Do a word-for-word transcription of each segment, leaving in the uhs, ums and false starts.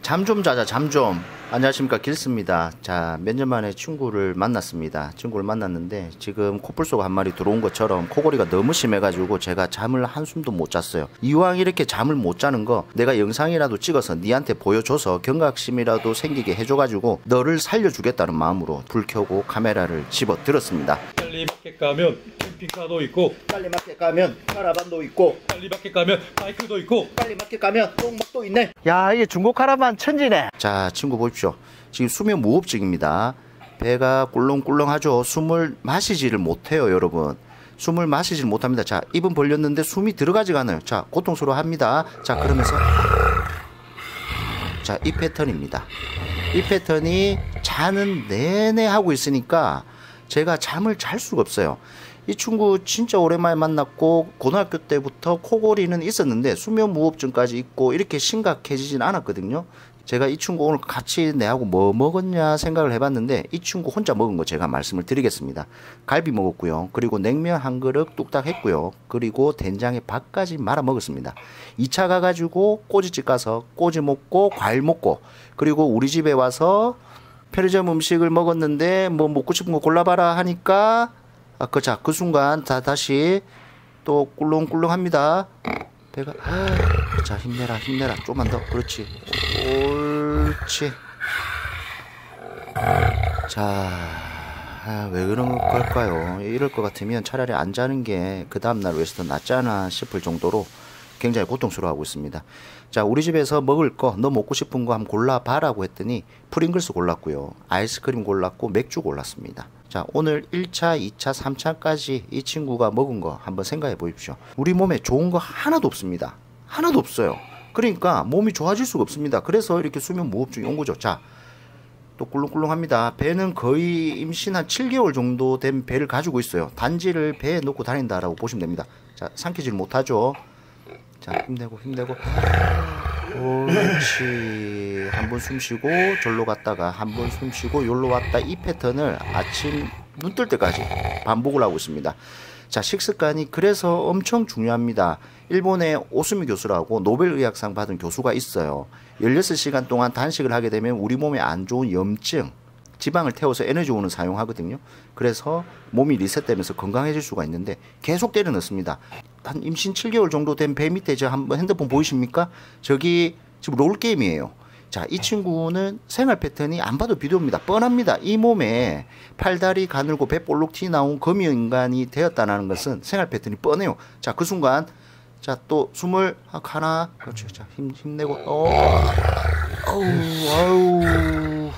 잠 좀 자자 잠 좀. 안녕하십니까, 길스입니다. 자, 몇 년 만에 친구를 만났습니다. 친구를 만났는데 지금 코뿔소가 한 마리 들어온 것처럼 코골이가 너무 심해가지고 제가 잠을 한숨도 못 잤어요. 이왕 이렇게 잠을 못 자는 거 내가 영상이라도 찍어서 니한테 보여줘서 경각심이라도 생기게 해줘가지고 너를 살려주겠다는 마음으로 불 켜고 카메라를 집어 들었습니다. 빨리 마켓 가면 캠핑카도 있고, 빨리 마켓 가면 카라반도 있고, 빨리 마켓 가면 바이크도 있고, 빨리 마켓 가면 똥막도 있네. 야, 이게 중고 카라반 천지네. 자, 친구 보십시오. 지금 수면 무호흡증입니다. 배가 꿀렁꿀렁하죠. 숨을 마시지를 못해요, 여러분. 숨을 마시질 못합니다. 자, 입은 벌렸는데 숨이 들어가지가 않아요. 자, 고통스러워합니다. 자, 그러면서 자, 이 패턴입니다. 이 패턴이 자는 내내 하고 있으니까 제가 잠을 잘 수가 없어요. 이 친구 진짜 오랜만에 만났고 고등학교 때부터 코골이는 있었는데 수면 무호흡증까지 있고 이렇게 심각해지진 않았거든요. 제가 이 친구 오늘 같이 내하고 뭐 먹었냐 생각을 해봤는데 이 친구 혼자 먹은 거 제가 말씀을 드리겠습니다. 갈비 먹었고요. 그리고 냉면 한 그릇 뚝딱 했고요. 그리고 된장에 밥까지 말아 먹었습니다. 이 차 가가지고 꼬지집 가서 꼬지 먹고 과일 먹고, 그리고 우리 집에 와서 편의점 음식을 먹었는데 뭐 먹고 싶은 거 골라봐라 하니까 아, 그, 자, 그 순간 다 다시 또 꿀렁꿀렁합니다. 배가, 아, 자, 힘내라, 힘내라. 좀만 더. 그렇지. 옳지. 자, 아, 왜 그런 걸까요? 이럴 것 같으면 차라리 안 자는 게 그 다음날 위해서 더 낫지 않아 싶을 정도로 굉장히 고통스러워하고 있습니다. 자, 우리 집에서 먹을 거, 너 먹고 싶은 거 한번 골라봐라고 했더니 프링글스 골랐고요. 아이스크림 골랐고 맥주 골랐습니다. 자, 오늘 일 차, 이 차, 삼 차까지 이 친구가 먹은 거 한번 생각해 보십시오. 우리 몸에 좋은 거 하나도 없습니다. 하나도 없어요. 그러니까 몸이 좋아질 수가 없습니다. 그래서 이렇게 수면 무호흡증이 온 거죠. 자, 또 꿀렁꿀렁합니다. 배는 거의 임신 한 칠 개월 정도 된 배를 가지고 있어요. 단지를 배에 놓고 다닌다라고 보시면 됩니다. 자, 삼키질 못하죠. 자, 힘내고 힘내고, 옳지. 한 번 숨 쉬고 절로 갔다가 한 번 숨 쉬고 요로 왔다. 이 패턴을 아침 눈 뜰 때까지 반복을 하고 있습니다. 자, 식습관이 그래서 엄청 중요합니다. 일본의 오스미 교수라고 노벨의학상 받은 교수가 있어요. 열여섯 시간 동안 단식을 하게 되면 우리 몸에 안 좋은 염증, 지방을 태워서 에너지원을 사용하거든요. 그래서 몸이 리셋되면서 건강해질 수가 있는데 계속 때려 넣습니다. 한 임신 칠 개월 정도 된 배 밑에 저 한번 핸드폰 보이십니까? 저기 지금 롤게임이에요. 자, 이 친구는 생활 패턴이 안 봐도 비디오입니다. 뻔합니다. 이 몸에 팔다리 가늘고 배 볼록 튀 나온 거미인간이 되었다는 것은 생활 패턴이 뻔해요. 자, 그 순간 자, 또 숨을 하나, 그렇죠. 자, 힘, 힘내고, 어, 아우, 아우,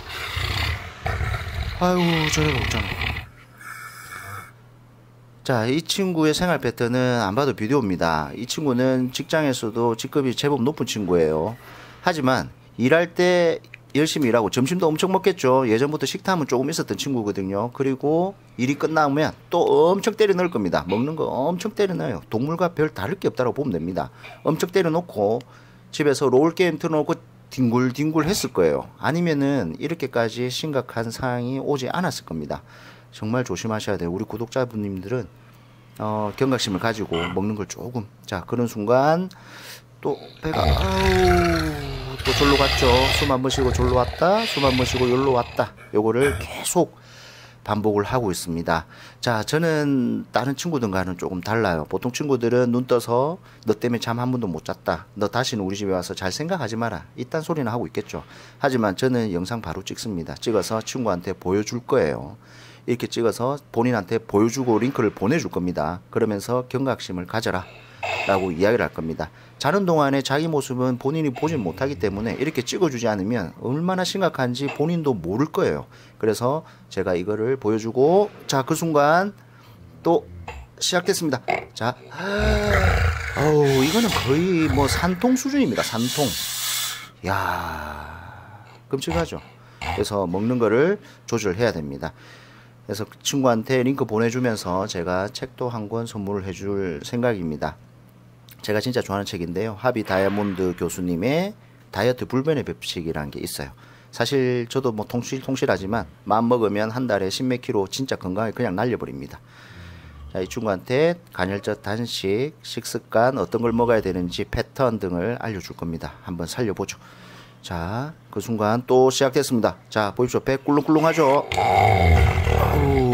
아유, 저래 먹잖아. 자, 이 친구의 생활 패턴은 안 봐도 비디오입니다. 이 친구는 직장에서도 직급이 제법 높은 친구예요. 하지만 일할 때 열심히 일하고 점심도 엄청 먹겠죠. 예전부터 식탐은 조금 있었던 친구거든요. 그리고 일이 끝나면 또 엄청 때려 넣을 겁니다. 먹는 거 엄청 때려 넣어요. 동물과 별 다를 게 없다고 보면 됩니다. 엄청 때려 놓고 집에서 롤게임 틀어놓고 뒹굴뒹굴 했을 거예요. 아니면은 이렇게까지 심각한 상황이 오지 않았을 겁니다. 정말 조심하셔야 돼요. 우리 구독자분님들은 어, 경각심을 가지고 먹는 걸 조금, 자, 그런 순간 또 배가 아우, 또 절로 갔죠. 숨 한 번 쉬고 절로 왔다, 숨 한 번 쉬고 여기로 왔다. 요거를 계속 반복을 하고 있습니다. 자, 저는 다른 친구들과는 조금 달라요. 보통 친구들은 눈 떠서 너 때문에 잠 한 번도 못 잤다, 너 다시는 우리 집에 와서 잘 생각하지 마라, 이딴 소리는 하고 있겠죠. 하지만 저는 영상 바로 찍습니다. 찍어서 친구한테 보여줄 거예요. 이렇게 찍어서 본인한테 보여주고 링크를 보내줄 겁니다. 그러면서 경각심을 가져라 라고 이야기를 할 겁니다. 자는 동안에 자기 모습은 본인이 보지 못하기 때문에 이렇게 찍어주지 않으면 얼마나 심각한지 본인도 모를 거예요. 그래서 제가 이거를 보여주고, 자, 그 순간 또 시작됐습니다. 자, 어우, 이거는 거의 뭐 산통 수준입니다. 산통. 야, 끔찍하죠. 그래서 먹는 거를 조절해야 됩니다. 그래서 친구한테 링크 보내주면서 제가 책도 한 권 선물을 해줄 생각입니다. 제가 진짜 좋아하는 책인데요. 하비 다이아몬드 교수님의 다이어트 불변의 법칙이라는 게 있어요. 사실 저도 뭐 통실 통실하지만 마음 먹으면 한 달에 십몇 킬로 진짜 건강에 그냥 날려버립니다. 자, 이 친구한테 간헐적 단식, 식습관, 어떤 걸 먹어야 되는지 패턴 등을 알려줄 겁니다. 한번 살려보죠. 자, 그 순간 또 시작됐습니다. 자, 보십시오. 배 꿀렁꿀렁하죠? 아유,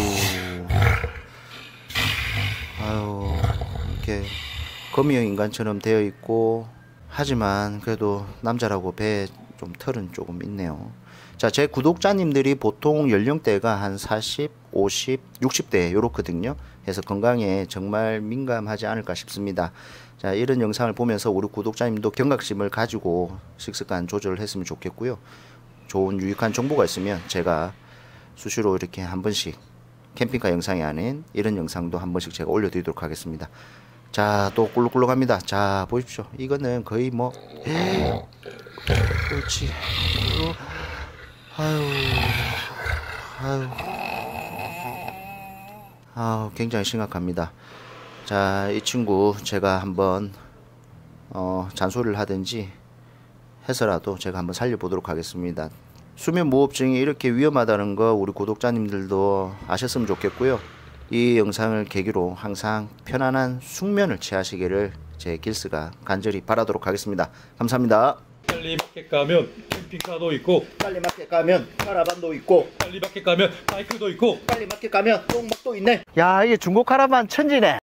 아유, 이렇게 거미형 인간처럼 되어 있고, 하지만 그래도 남자라고 배에 좀 털은 조금 있네요. 자, 제 구독자님들이 보통 연령대가 한 사십, 오십, 육십 대 요렇거든요. 그래서 건강에 정말 민감하지 않을까 싶습니다. 자, 이런 영상을 보면서 우리 구독자님도 경각심을 가지고 식습관 조절을 했으면 좋겠고요. 좋은 유익한 정보가 있으면 제가 수시로 이렇게 한 번씩 캠핑카 영상이 아닌 이런 영상도 한 번씩 제가 올려드리도록 하겠습니다. 자, 또 꿀렁꿀렁합니다. 자, 보십시오. 이거는 거의 뭐 그렇지. 아유, 아유, 아유, 굉장히 심각합니다. 자, 이 친구 제가 한번 어, 잔소리를 하든지 해서라도 제가 한번 살려보도록 하겠습니다. 수면 무호흡증이 이렇게 위험하다는 거 우리 구독자님들도 아셨으면 좋겠고요. 이 영상을 계기로 항상 편안한 숙면을 취하시기를 제 길스가 간절히 바라도록 하겠습니다. 감사합니다. 빨리 마켓 가면 캠핑카도 있고, 빨리 마켓 가면 카라반도 있고, 빨리 마켓 가면 바이크도 있고, 빨리 마켓 가면 똥막도 있네. 야, 이게 중고 카라반 천지네.